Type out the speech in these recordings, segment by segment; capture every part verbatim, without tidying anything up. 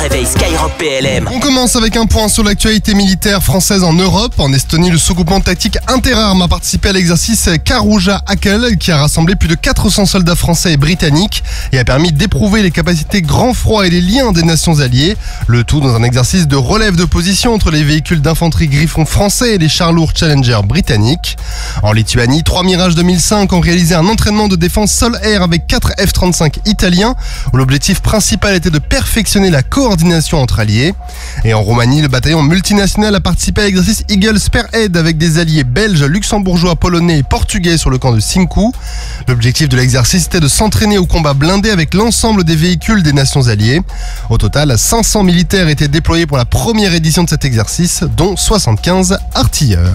réveil Skyrock P L M. On commence avec un point sur l'actualité militaire française en Europe. En Estonie, le sous-groupement tactique Interarmes a participé à l'exercice Karuja Hakel qui a rassemblé plus de quatre cents soldats français et britanniques et a permis d'éprouver les capacités grand froid et les liens des nations alliées. Le tout dans un exercice de relève de position entre les véhicules d'infanterie Griffon français et les chars lourds Challenger britanniques. En Lituanie, trois Mirage deux mille cinq ont réalisé un entraînement de défense sol-air avec quatre F trente-cinq italiens où l'objectif principal était de perfectionner la coordination entre alliés. Et en Roumanie, le bataillon multinational a participé à l'exercice Eagle Spearhead avec des alliés belges, luxembourgeois, polonais et portugais sur le camp de Sinku. L'objectif de l'exercice était de s'entraîner au combat blindé avec l'ensemble des véhicules des nations alliées. Au total, cinq cents militaires étaient déployés pour la première édition de cet exercice, dont soixante-quinze artilleurs.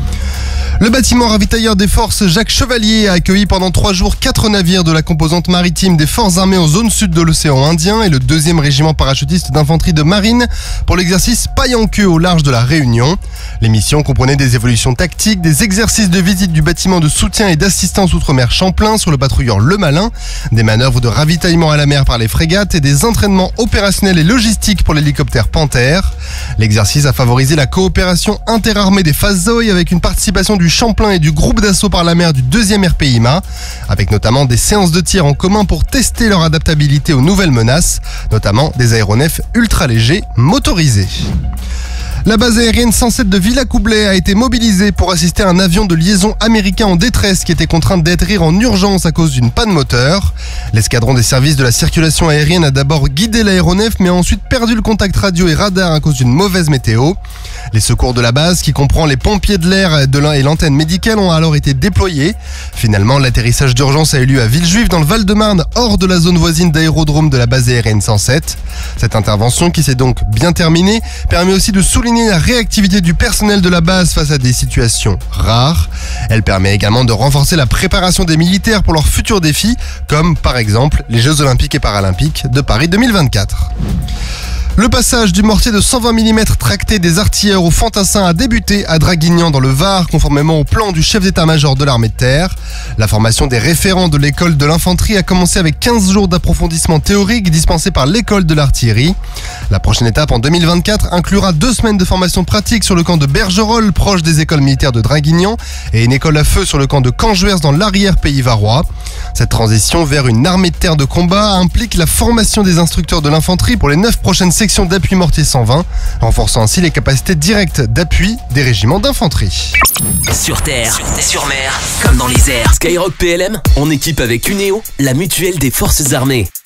Le bâtiment ravitailleur des forces Jacques Chevalier a accueilli pendant trois jours quatre navires de la composante maritime des forces armées en zone sud de l'océan Indien et le deuxième régiment parachutiste d'infanterie de marine pour l'exercice Paille-en-Queue au large de la Réunion. Les missions comprenaient des évolutions tactiques, des exercices de visite du bâtiment de soutien et d'assistance outre-mer Champlain sur le patrouilleur Le Malin, des manœuvres de ravitaillement à la mer par les frégates et des entraînements opérationnels et logistiques pour l'hélicoptère Panthère. L'exercice a favorisé la coopération interarmée des Fazoy avec une participation du Champlain et du groupe d'assaut par la mer du deuxième R P I M A, avec notamment des séances de tir en commun pour tester leur adaptabilité aux nouvelles menaces, notamment des aéronefs ultra-légers motorisés. La base aérienne cent sept de Villacoublay a été mobilisée pour assister à un avion de liaison américain en détresse qui était contraint d'atterrir en urgence à cause d'une panne moteur. L'escadron des services de la circulation aérienne a d'abord guidé l'aéronef mais a ensuite perdu le contact radio et radar à cause d'une mauvaise météo. Les secours de la base, qui comprend les pompiers de l'air et l'antenne médicale, ont alors été déployés. Finalement, l'atterrissage d'urgence a eu lieu à Villejuif dans le Val-de-Marne, hors de la zone voisine d'aérodrome de la base aérienne cent sept. Cette intervention, qui s'est donc bien terminée, permet aussi de souligner la réactivité du personnel de la base face à des situations rares. Elle permet également de renforcer la préparation des militaires pour leurs futurs défis, comme par exemple les Jeux Olympiques et Paralympiques de Paris deux mille vingt-quatre. Le passage du mortier de cent vingt millimètres tracté des artilleurs au fantassin a débuté à Draguignan dans le Var, conformément au plan du chef d'état-major de l'armée de terre. La formation des référents de l'école de l'infanterie a commencé avec quinze jours d'approfondissement théorique dispensés par l'école de l'artillerie. La prochaine étape en deux mille vingt-quatre inclura deux semaines de formation pratique sur le camp de Bergerolles, proche des écoles militaires de Draguignan, et une école à feu sur le camp de Canjuers dans l'arrière-pays varois. Cette transition vers une armée de terre de combat implique la formation des instructeurs de l'infanterie pour les neuf prochaines sections d'appui mortier cent vingt, renforçant ainsi les capacités directes d'appui des régiments d'infanterie. Sur terre, sur mer, comme dans les airs. Skyrock P L M, en équipe avec Uneo, la mutuelle des forces armées.